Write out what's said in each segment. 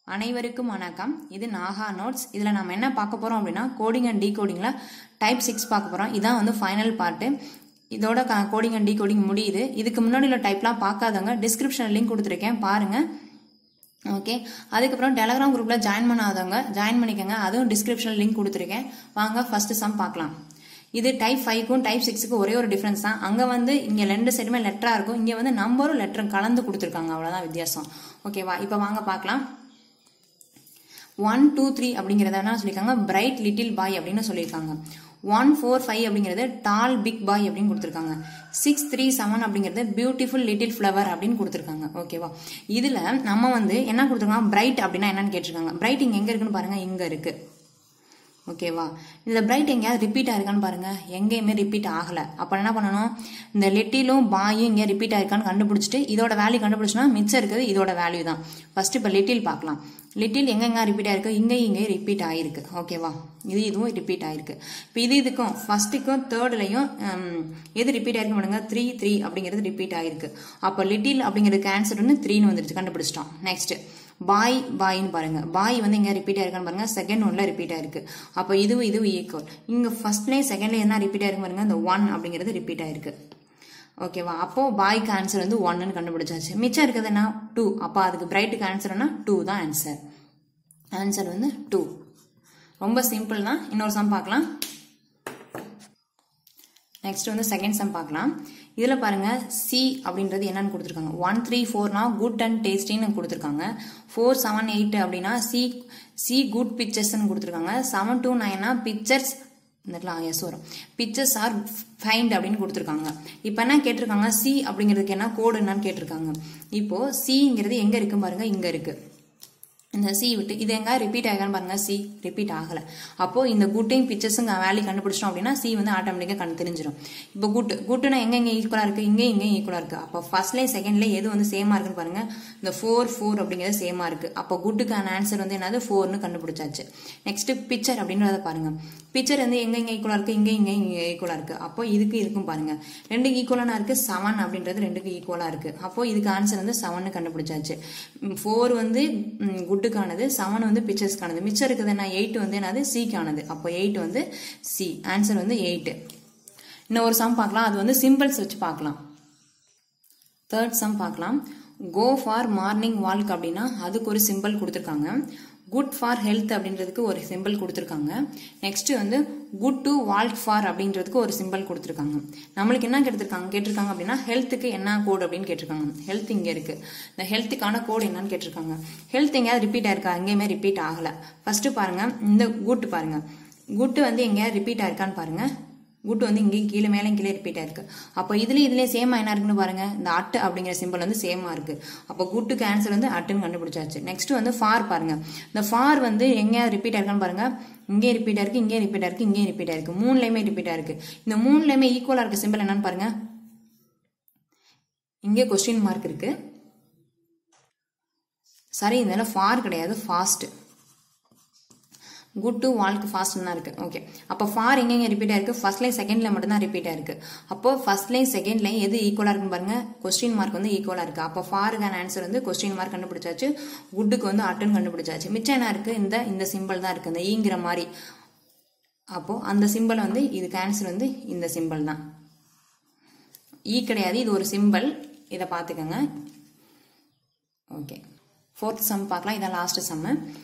அனைவருக்கும் வணக்கம். இது நாகா நோட்ஸ். இதில் நம்ம என்ன பார்க்க போகிறோம் அப்படின்னா கோடிங் அண்ட் டீகோடிங்கில் டைப் 6 பார்க்க போகிறோம். இதான் வந்து ஃபைனல் பார்ட்டு. இதோட கோடிங் அண்ட் டீகோடிங் முடியுது. இதுக்கு முன்னாடி உள்ள டைப்லாம் பார்க்காதவங்க டிஸ்கிரிப்ஷனில் லிங்க் கொடுத்துருக்கேன், பாருங்கள். ஓகே, அதுக்கப்புறம் டெலகிராம் குரூப்பில் ஜாயின் பண்ணாதவங்க ஜாயின் பண்ணிக்கோங்க, அதுவும் டிஸ்கிரிப்ஷனில் லிங்க் கொடுத்துருக்கேன். வாங்க ஃபர்ஸ்ட் சம் பார்க்கலாம். இது டைப் 5க்கும் டைப் 6க்கும் ஒரே ஒரு டிஃபரன்ஸ் தான். அங்கே வந்து இங்கே ரெண்டு சைடுமே லெட்டராக இருக்கும், இங்கே வந்து நம்பரும் லெட்டரும் கலந்து கொடுத்துருக்காங்க, அவ்வளோதான் வித்தியாசம். ஓகேவா, இப்போ வாங்க பார்க்கலாம். 1, 2, 3 அப்படிங்கிறத என்ன சொல்லியிருக்காங்க, பிரைட் லிட்டில் பாய் அப்படின்னு சொல்லியிருக்காங்க. 1, 4, 5 அப்படிங்கிறது டால் பிக் பாய் அப்படின்னு கொடுத்துருக்காங்க. 6, 3, 7 அப்படிங்கிறது பியூட்டிஃபுல் லிட்டில் ஃப்ளவர் அப்படின்னு கொடுத்துருக்காங்க. ஓகேவா, இதில் நம்ம வந்து என்ன கொடுத்துருக்காங்க, பிரைட் அப்படின்னா என்னன்னு கேட்டிருக்காங்க. பிரைட் இங்கே எங்கே இருக்குன்னு பாருங்க, இங்கே இருக்கு. ஓகேவா, இந்த பிரைட் எங்கேயாவது ரிப்பீட் ஆயிருக்கான்னு பாருங்க, எங்கேயுமே ரிப்பீட் ஆகலை. அப்போ என்ன பண்ணணும், இந்த லிட்டிலும் பாயும் இங்கே ரிப்பீட் ஆயிருக்கான்னு கண்டுபிடிச்சிட்டு இதோட வேல்யூ கண்டுபிடிச்சோன்னா மிச்சம் இருக்குது இதோட வேல்யூ தான். ஃபர்ஸ்ட் இப்போ லிட்டில் பார்க்கலாம். லிட்டில் எங்கெங்க ரிப்பீட் ஆயிருக்கு, இங்கே ரிப்பீட் ஆயிருக்கு. ஓகேவா, இதுவும் ரிப்பீட் ஆயிருக்கு. இப்போ இதுக்கும் ஃபர்ஸ்ட்டுக்கும் தேர்ட்லையும் எது ரிப்பீட் ஆயிருக்கு பாருங்க, 3, 3 அப்படிங்கிறது ரிப்பீட் ஆயிருக்கு. அப்போ லிட்டில் அப்படிங்கிறதுக்கு ஆன்சர் வந்து 3ன்னு வந்துருச்சு, கண்டுபிடிச்சிட்டோம். நெக்ஸ்ட் பாய் பாயின்னு பாருங்க, பாய் வந்து இங்கே ரிப்பீட் ஆயிருக்கான்னு பாருங்க, செகண்ட் ஒன்ல ரிப்பீட் ஆயிருக்கு. அப்போ இதுவும் ஈக்குவல். இங்கே ஃபர்ஸ்ட்லேயும் செகண்ட்லேயும் என்ன ரிப்பீட் ஆயிருக்கு பாருங்க, இந்த 1 அப்படிங்கிறது ரிப்பீட் ஆயிருக்கு. ஓகேவா, அப்போ பாய்க்கு ஆன்சர் வந்து 1ன்னு கண்டுபிடிச்சாச்சு. மிச்சம் இருக்குது என்ன, 2. அப்போ அதுக்கு பிரைட்டுக்கு ஆன்சர்னா 2 தான் ஆன்சர். ஆன்சர் வந்து 2. ரொம்ப சிம்பிள் தான். இன்னொரு சம் பார்க்கலாம். நெக்ஸ்ட் வந்து செகண்ட் சம் பார்க்கலாம். இதில் பாருங்க, சி அப்படின்றது என்னன்னு கொடுத்துருக்காங்க. 1, 3, 4னா குட் அண்ட் டேஸ்டின்னு கொடுத்துருக்காங்க. 4, 7, 8 அப்படின்னா சி குட் பிக்சர்ஸ்ன்னு கொடுத்துருக்காங்க. 7 to 9னா பிக்சர்ஸ் வரும், பிக்சர்ஸ் ஆர் ஃபைண்ட் அப்படின்னு கொடுத்துருக்காங்க. இப்போ என்ன கேட்டிருக்காங்க, சி அப்படிங்கிறதுக்கு என்ன கோடு என்னன்னு கேட்டிருக்காங்க. இப்போ சிங்கிறது எங்க இருக்கு பாருங்க, இங்க இருக்கு. இந்த சி விட்டு இது எங்க ரிப்பீட் ஆகான்னு பாருங்க, சி ரிப்பீட் ஆகல. அப்போ இந்த குட்டையும் பிக்சர்ஸும் வேல்யூ கண்டுபிடிச்சோம் அப்படின்னா சி வந்து ஆட்டோமேட்டிக்கா தெரிஞ்சிடும். இப்போ குட்டுனா எங்க ஈக்குவலா இருக்கு, இங்கே ஈக்குவலா இருக்கு. அப்போ ஃபர்ஸ்ட்லேயும் செகண்ட்லேயும் எது வந்து சேமா இருக்குன்னு பாருங்க, இந்த 4, 4 அப்படிங்கிறது சேமா இருக்கு. அப்போ குட்டுக்கான ஆன்சர் வந்து என்னது, 4ன்னு கண்டுபிடிச்சாச்சு. நெக்ஸ்ட் பிக்சர் அப்படின்றத பாருங்க, பிக்சர் வந்து எங்க ஈக்குவலா இருக்கு, இங்கே ஈக்குவலா இருக்கு. அப்போ இதுக்கு இருக்கும் பாருங்க, ரெண்டுக்கு ஈக்குவலான இருக்கு. 7 அப்படின்றது ரெண்டுக்கு ஈக்குவலா இருக்கு. அப்போ இதுக்கு ஆன்சர் வந்து 7ன்னு கண்டுபிடிச்சாச்சு. 4 வந்து குட்டுக்கானது, 7 வந்து பிக்சர்ஸ்க்கானது. மிச்சம் இருக்குது என்ன, 8 வந்து என்னது, சிக்கானது. அப்போ 8 வந்து சி, ஆன்சர் வந்து 8. இன்னும் ஒரு சம் பார்க்கலாம், அது வந்து சிம்பிள்ஸ் வச்சு பார்க்கலாம். தேர்ட் சம் பார்க்கலாம். கோ ஃபார் மார்னிங் வால்க் அப்படின்னா அதுக்கு ஒரு சிம்பிள் கொடுத்துருக்காங்க. குட் ஃபார் ஹெல்த் அப்படின்றதுக்கு ஒரு சிம்பிள் கொடுத்துருக்காங்க. நெக்ஸ்ட் வந்து குட் டு வால்க் ஃபார் அப்படின்றதுக்கு ஒரு சிம்பிள் கொடுத்துருக்காங்க. நம்மளுக்கு என்ன கேட்டிருக்காங்க அப்படின்னா ஹெல்த்துக்கு என்ன கோட் அப்படின்னு கேட்டிருக்காங்க. ஹெல்த் இங்கே இருக்கு, இந்த ஹெல்த்துக்கான கோட் என்னன்னு கேட்டிருக்காங்க. ஹெல்த் எங்கேயாவது ரிப்பீட் ஆயிருக்கா, எங்கேயுமே ரிப்பீட் ஆகல. ஃபர்ஸ்ட் பாருங்க, இந்த குட் பாருங்க, குட் வந்து எங்கேயாவது ரிப்பீட் ஆயிருக்கான்னு பாருங்க. குட் வந்து இங்கேயும் கீழே மேலே கீழே ரிப்பீட் ஆயிருக்கு. அப்போ இதுலயும் சேமா என்ன இருக்குன்னு பாருங்க, இந்த அட் அப்படிங்கிற சிம்பிள் வந்து சேமா இருக்கு. அப்போ குட்டுக்கு ஆன்சர் வந்து அட்டுன்னு கண்டுபிடிச்சாச்சு. நெக்ஸ்ட் வந்து ஃபார் பாருங்க, இந்த ஃபார் வந்து எங்க ரிப்பீட் ஆயிருக்கான்னு பாருங்க, இங்கே ரிப்பீட் ஆயிருக்கு, இங்கே ரிப்பீட் ஆயிருக்கு, இங்கே ரிப்பீட் ஆயிருக்கு. 3லையுமே ரிப்பீட் ஆயிருக்கு. இந்த 3லையுமே ஈக்குவலா இருக்க சிம்பிள் என்னன்னு பாருங்க, இங்கே கொஸ்டின் மார்க் இருக்கு. சரி, இதனால ஃபார் கிடையாது, fast. Good to walk fast தான் இருக்கு. ஓகே, அப்போ ஃபார் எங்க ரிப்பீட் ஆயிருக்கு, ஃபர்ஸ்ட் லைன் செகண்ட் லைன் மட்டும் தான் ரிப்பீட் ஆயிருக்கு. அப்போ ஃபர்ஸ்ட் லைன் செகண்ட் லைன் எது ஈக்குவலா இருக்குன்னு பாருங்க, கொஸ்டின் மார்க் வந்து ஈக்குவலா இருக்கு. அப்போ ஃபாருக்கான ஆன்சர் வந்து கொஸ்டின் மார்க் கண்டுபிடிச்சாச்சு. குட்டுக்கு வந்து அட்டுன்னு கண்டுபிடிச்சாச்சு. மிச்சம் என்ன இருக்கு, இந்த சிம்பிள் தான் இருக்கு, இந்த ஈங்கிற மாதிரி. அப்போ அந்த சிம்பிள் வந்து இதுக்கு ஆன்சர் வந்து இந்த சிம்பிள் தான். ஈ கிடையாது, இது ஒரு சிம்பிள், இதை பார்த்துக்கோங்க. ஓகே, ஃபோர்த் சம் பார்க்கலாம். இதான் last sum.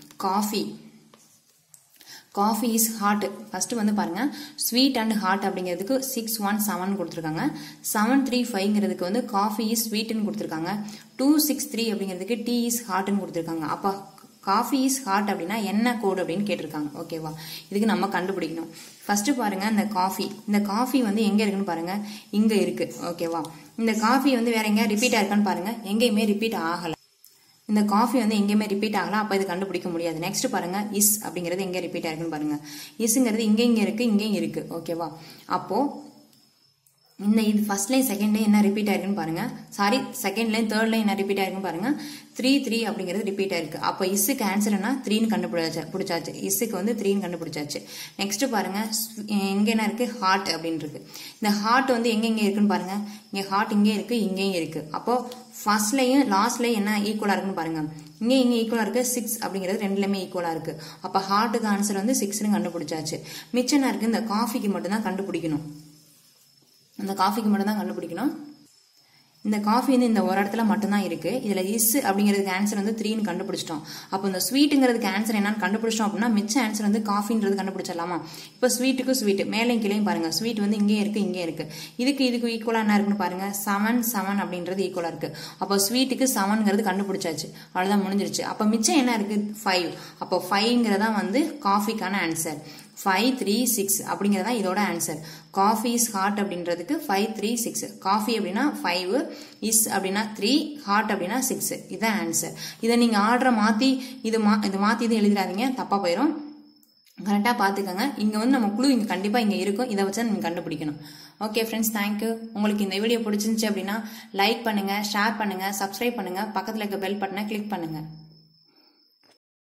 Coffee is hot. First வந்து பாருங்க, ஸ்வீட் அண்ட் ஹாட் அப்படிங்கிறதுக்கு 6, 1, 7 கொடுத்துருக்காங்க. 7, 3, 5ங்கிறதுக்கு வந்து காஃபி இஸ் ஸ்வீட்னு கொடுத்துருக்காங்க. 2, 6, 3 அப்படிங்கிறதுக்கு டீ இஸ் ஹாட்னு கொடுத்துருக்காங்க. அப்போ காஃபி இஸ் ஹாட் அப்படின்னா என்ன கோட் அப்படின்னு கேட்டிருக்காங்க. ஓகேவா, இதுக்கு நம்ம கண்டுபிடிக்கணும். ஃபர்ஸ்ட் பாருங்க, இந்த காஃபி வந்து எங்க இருக்குன்னு பாருங்க, இங்க இருக்கு. ஓகேவா, இந்த காஃபி வந்து வேற எங்க ரிப்பீட் ஆயிருக்கான்னு பாருங்க, எங்கேயுமே ரிப்பீட் ஆகல. இந்த காஃபி வந்து எங்கேயுமே ரிப்பீட் ஆகலாம், அப்போ இது கண்டுபிடிக்க முடியாது. நெக்ஸ்ட் பாருங்க, இஸ் அப்படிங்கிறது எங்கே ரிப்பீட் ஆயிருக்குன்னு பாருங்க. இஸ்ங்கிறது இங்கே இருக்கு, இங்கேயும் இருக்கு. ஓகேவா, அப்போ இது ஃபர்ஸ்ட் லைன் செகண்ட் லைன் என்ன ரிப்பீட் ஆயிருக்குன்னு பாருங்க. Sorry, second line third line என்ன ரிப்பீட் ஆயிருக்குன்னு பாருங்க. 3 3 அப்படிங்கிறது ரிப்பீட் ஆயிருக்கு. அப்போ இஸ்ஸுக்கு ஆன்சர் என்ன 3ன்னு கண்டுபிடிச்சாச்சு. இஸ்ஸுக்கு வந்து 3ன்னு கண்டுபிடிச்சாச்சு. நெக்ஸ்ட் பாருங்க, இங்க என்ன இருக்கு ஹார்ட் அப்படின்னு இருக்கு. இந்த ஹார்ட் வந்து எங்க இருக்குன்னு பாருங்க. இங்க ஹார்ட் இங்கே இருக்கு, இங்கேயும் இருக்கு. அப்போ ஃபர்ஸ்ட்லயும் லாஸ்ட்லயும் என்ன ஈக்குவலா இருக்குன்னு பாருங்க. இங்க ஈக்குவலா இருக்கு 6 அப்படிங்கிறது ரெண்டுலயுமே ஈக்குவலா இருக்கு. அப்ப ஹார்ட்டுக்கு ஆன்சர் வந்து 6ன்னு கண்டுபிடிச்சாச்சு. மிச்சம் என்ன இருக்கு, இந்த காஃபிக்கு மட்டும் தான் கண்டுபிடிக்கணும். இந்த காஃபிக்கு மட்டும் தான் கண்டுபிடிக்கணும். இந்த காஃபி வந்து இந்த ஒரு இடத்துல மட்டும்தான் இருக்கு. இதுல இஸ் அப்படிங்கிறதுக்கு ஆன்சர் வந்து 3ன்னு கண்டுபிடிச்சிட்டோம். அப்போ இந்த ஸ்வீட்டுங்கிறதுக்கு ஆன்சர் என்னன்னு கண்டுபிடிச்சிட்டோம் அப்படின்னா மிச்ச ஆன்சர் வந்து காஃபின்றது கண்டுபிடிச்சிடலாமா? இப்போ ஸ்வீட்டுக்கு ஸ்வீட் மேலையும் கீழையும் பாருங்க. ஸ்வீட் வந்து இங்கே இருக்கு, இங்கே இருக்கு. இதுக்கு ஈக்குவலா என்ன இருக்குன்னு பாருங்க. 7 7 அப்படின்றது ஈக்குவலா இருக்கு. அப்போ ஸ்வீட்டுக்கு 7ங்கிறது கண்டுபிடிச்சாச்சு. அவ்வளவுதான், முடிஞ்சிருச்சு. அப்போ மிச்சம் என்ன இருக்கு 5. அப்போ 5ங்கிறதா வந்து காஃபிக்கான ஆன்சர். 5 3 6 அப்படிங்கறதா இதோட ஆன்சர். காஃபி இஸ் ஹாட் அப்படின்றதுக்கு 5 3 6. காஃபி அப்படின்னா 5, இஸ் அப்படின்னா 3, ஹாட் அப்படின்னா 6. இதுதான் ஆன்சர். இதை நீங்க ஆர்டரை மாத்தி இது மாத்தி இது எழுதிடாதீங்க, தப்பா போயிடும். கரெக்டா பாத்துக்கோங்க. இங்க வந்து நம்ம குழு இங்க கண்டிப்பா இங்க இருக்கும். இதை வச்சு நீங்க கண்டுபிடிக்கணும். Okay friends, thank you. உங்களுக்கு இந்த வீடியோ பிடிச்சிருந்துச்சு அப்படின்னா லைக் பண்ணுங்க, ஷேர் பண்ணுங்க, சப்ஸ்கிரைப் பண்ணுங்க, பக்கத்துல இருக்க பெல் பட்டனை கிளிக் பண்ணுங்க.